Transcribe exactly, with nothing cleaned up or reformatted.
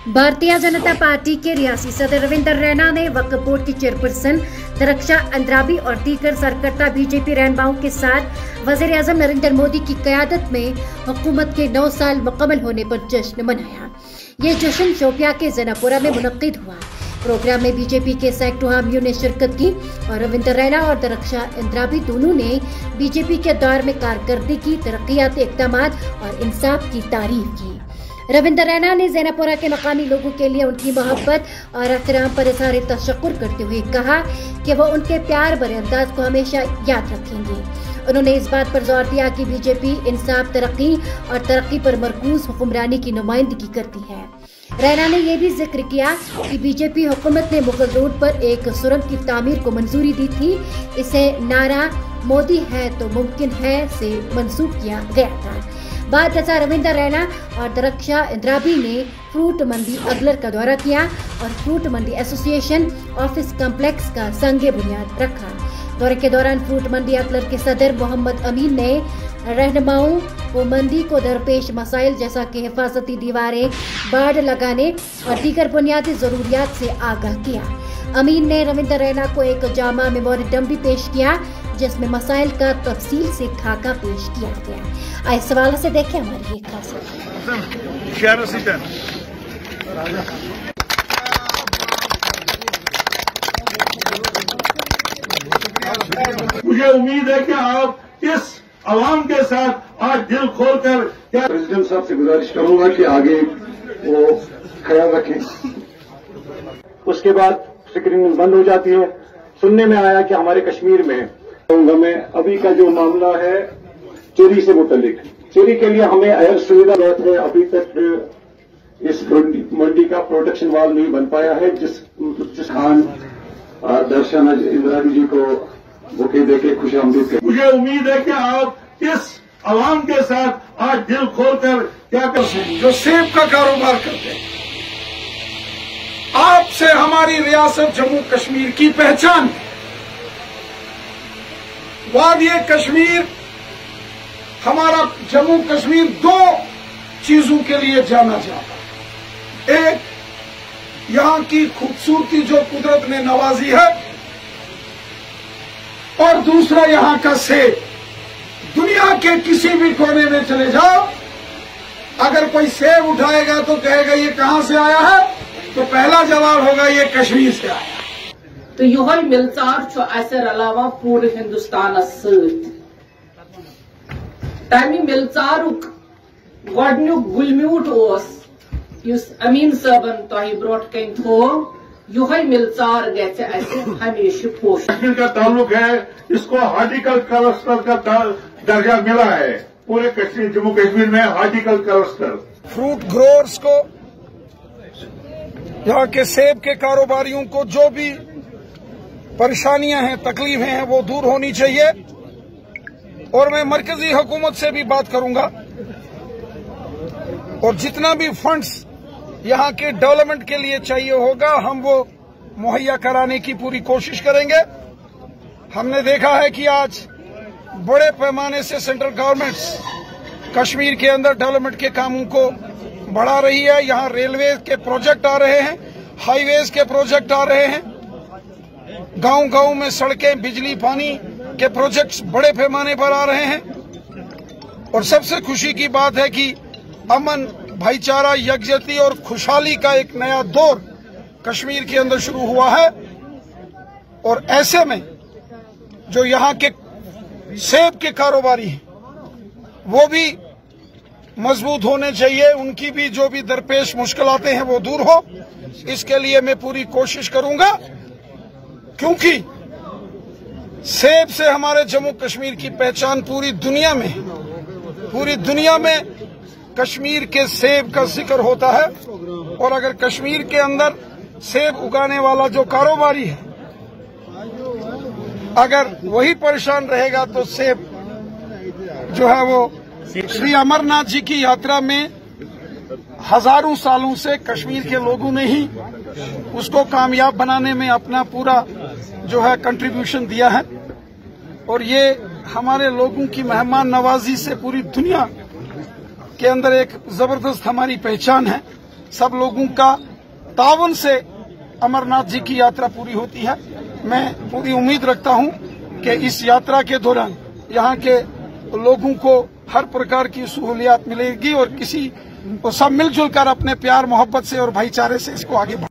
Bharatiya Janata party के रियासी सदर रविंदर रैना ने वक्फ बोर्ड की चेयरपर्सन दरक्षा अंद्राबी और दीगर सरकर्ता बीजेपी रहनुमाओं के साथ वज़ीर-ए-आज़म नरेंद्र मोदी की क़यादत में हुकूमत के नौ साल मुकम्मल होने पर जश्न मनाया। ये जश्न शोपियां के जनापुरा में मुनक्किद हुआ। प्रोग्राम में बीजेपी के सैकड़ों हामियों ने शिरकत की और रविंदर रैना और दरक्षा अंद्राबी दोनों ने बीजेपी के दौर में कारकर्दगी, तरक्याती इक़दामात और इंसाफ की तारीफ की। रविंदर रैना ने जैनापुरा के मकामी लोगों के लिए उनकी मोहब्बत और एहतराम पर इज़हार तशक्कुर करते हुए कहा कि वो उनके प्यार भरे अंदाज को हमेशा याद रखेंगे। उन्होंने इस बात पर जोर दिया कि बीजेपी इंसाफ, तरक्की और तरक्की पर मरकूज हुक्मरानी की नुमाइंदगी करती है। रैना ने यह भी जिक्र किया कि बीजेपी हुकूमत ने मुगल रोड पर एक सुरंग की तामीर को मंजूरी दी थी। इसे नारा मोदी है तो मुमकिन है से मंसूब किया गया था। बाद में रविंदर रैना और दरक्षा अंद्राबी ने फ्रूट मंडी अगलर का दौरा किया और fruit mandi association office complex का संगे बुनियाद रखा। दौरे के दौरान फ्रूट मंडी अगलर के सदर मोहम्मद अमीन ने रहनुमाओं को मंडी को दरपेश मसाइल जैसा कि हिफाजती दीवारें, बाड़ लगाने और दीगर बुनियादी जरूरियात से आगाह किया। अमीन ने रविंदर रैना को एक जामा मेमोरेंडम भी पेश किया जिसमें मसाइल का तफसील से खाका पेश किया गया। इस सवाल से देखें हमारी एक खास मुझे उम्मीद है कि आप इस आवाम के साथ आज दिल खोल कर क्या प्रेसिडेंट साहब से गुजारिश करूंगा कि आगे वो ख्याल रखें। उसके बाद स्क्रीनिंग बंद हो जाती है। सुनने में आया कि हमारे कश्मीर में हमें अभी का जो मामला है चोरी से मुतल्लिक, चोरी के लिए हमें एयर सुविधा बहुत है। अभी तक इस मंडी का प्रोटेक्शन वाल नहीं बन पाया है, जिस जिस खान दर्शन इंद्राणी जी को बुके देके खुश आमदीद करें। मुझे उम्मीद है कि आप इस आवाम के साथ आज दिल खोल कर क्या कर सकते जो सेब का कारोबार करते हैं। आपसे हमारी रियासत जम्मू कश्मीर की पहचान, वादी कश्मीर, हमारा जम्मू कश्मीर दो चीजों के लिए जाना जाता है। एक, यहां की खूबसूरती जो कुदरत ने नवाजी है, और दूसरा यहां का सेब। दुनिया के किसी भी कोने में चले जाओ, अगर कोई सेब उठाएगा तो कहेगा ये कहां से आया है, तो पहला जवाब होगा ये कश्मीर से आया। तो यह मिलचार असर अलावा पूरे हिंदुस्तान सत तमि मिलचारुक गोडनुक गुलम्यूट उस अमीन साहबन तह ब्रोट कन थो यह मिलचार गए हमेशा पोष। कश्मीर का ताल्लुक है, इसको हार्टिकल्चर क्लस्टर का दर्जा मिला है। पूरे कश्मीर जम्मू कश्मीर में हार्टिकल्चर क्लस्टर। फ्रूट ग्रोअर्स को, यहाँ के सेब के कारोबारियों को जो भी परेशानियां हैं, तकलीफें हैं, वो दूर होनी चाहिए। और मैं मरकजी हुकूमत से भी बात करूंगा और जितना भी फंड्स यहाँ के डेवलपमेंट के लिए चाहिए होगा हम वो मुहैया कराने की पूरी कोशिश करेंगे। हमने देखा है कि आज बड़े पैमाने से सेंट्रल गवर्नमेंट कश्मीर के अंदर डेवलपमेंट के कामों को बढ़ा रही है। यहाँ रेलवे के प्रोजेक्ट आ रहे हैं, हाईवेज के प्रोजेक्ट आ रहे हैं, गांव गांव में सड़कें, बिजली, पानी के प्रोजेक्ट्स बड़े पैमाने पर आ रहे हैं। और सबसे खुशी की बात है कि अमन, भाईचारा, यकजहती और खुशहाली का एक नया दौर कश्मीर के अंदर शुरू हुआ है। और ऐसे में जो यहाँ के सेब के कारोबारी हैं वो भी मजबूत होने चाहिए, उनकी भी जो भी दरपेश मुश्किलातें हैं वो दूर हो। इसके लिए मैं पूरी कोशिश करूंगा, क्योंकि सेब से हमारे जम्मू कश्मीर की पहचान पूरी दुनिया में पूरी दुनिया में कश्मीर के सेब का जिक्र होता है। और अगर कश्मीर के अंदर सेब उगाने वाला जो कारोबारी है अगर वही परेशान रहेगा तो सेब जो है वो श्री अमरनाथ जी की यात्रा में हजारों सालों से कश्मीर के लोगों ने ही उसको कामयाब बनाने में अपना पूरा जो है कंट्रीब्यूशन दिया है। और ये हमारे लोगों की मेहमान नवाजी से पूरी दुनिया के अंदर एक जबरदस्त हमारी पहचान है। सब लोगों का तावन से अमरनाथ जी की यात्रा पूरी होती है। मैं पूरी उम्मीद रखता हूं कि इस यात्रा के दौरान यहाँ के लोगों को हर प्रकार की सहूलियत मिलेगी और किसी और सब मिलजुल कर अपने प्यार मोहब्बत से और भाईचारे से इसको आगे बढ़ाएंगे।